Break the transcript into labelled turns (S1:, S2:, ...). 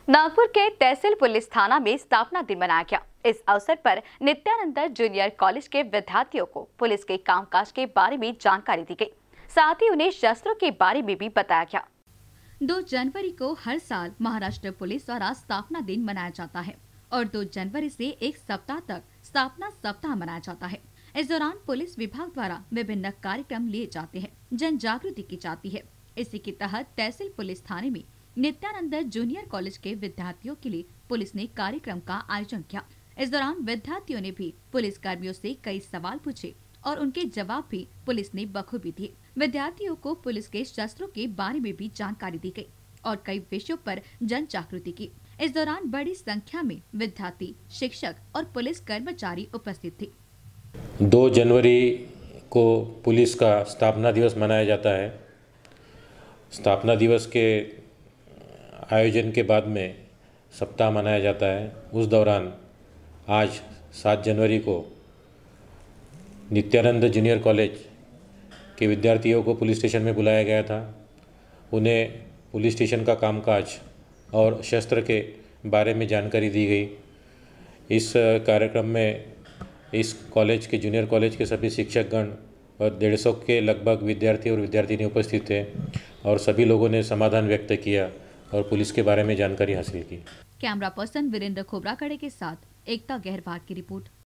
S1: नागपुर के तहसील पुलिस थाना में स्थापना दिन मनाया गया। इस अवसर पर नित्यानंद जूनियर कॉलेज के विद्यार्थियों को पुलिस के कामकाज के बारे में जानकारी दी गई। साथ ही उन्हें शस्त्रों के बारे में भी बताया गया। 2 जनवरी को हर साल महाराष्ट्र पुलिस द्वारा स्थापना दिन मनाया जाता है और 2 जनवरी से एक सप्ताह तक स्थापना सप्ताह मनाया जाता है। इस दौरान पुलिस विभाग द्वारा विभिन्न कार्यक्रम लिए जाते हैं, जन जागृति की जाती है। इसी के तहत तहसील पुलिस थाने में नित्यानंद जूनियर कॉलेज के विद्यार्थियों के लिए पुलिस ने कार्यक्रम का आयोजन किया। इस दौरान विद्यार्थियों ने भी पुलिस कर्मियों से कई सवाल पूछे और उनके जवाब भी पुलिस ने बखूबी दिए। विद्यार्थियों को पुलिस के शस्त्रों के बारे में भी जानकारी दी गई और कई विषयों पर जन जागृति की। इस दौरान बड़ी संख्या में विद्यार्थी, शिक्षक और पुलिस कर्मचारी उपस्थित थे।
S2: 2 जनवरी को पुलिस का स्थापना दिवस मनाया जाता है। स्थापना दिवस के आयोजन के बाद में सप्ताह मनाया जाता है। उस दौरान आज 7 जनवरी को नित्यानंद जूनियर कॉलेज के विद्यार्थियों को पुलिस स्टेशन में बुलाया गया था। उन्हें पुलिस स्टेशन का कामकाज और शस्त्र के बारे में जानकारी दी गई। इस कार्यक्रम में इस कॉलेज के जूनियर कॉलेज के सभी शिक्षकगण और 150 के लगभग विद्यार्थी और विद्यार्थिनी उपस्थित थे और सभी लोगों ने समाधान व्यक्त किया और पुलिस के बारे में जानकारी हासिल की।
S1: कैमरा पर्सन वीरेंद्र खोबरागड़े के साथ एकता गहरवार की रिपोर्ट।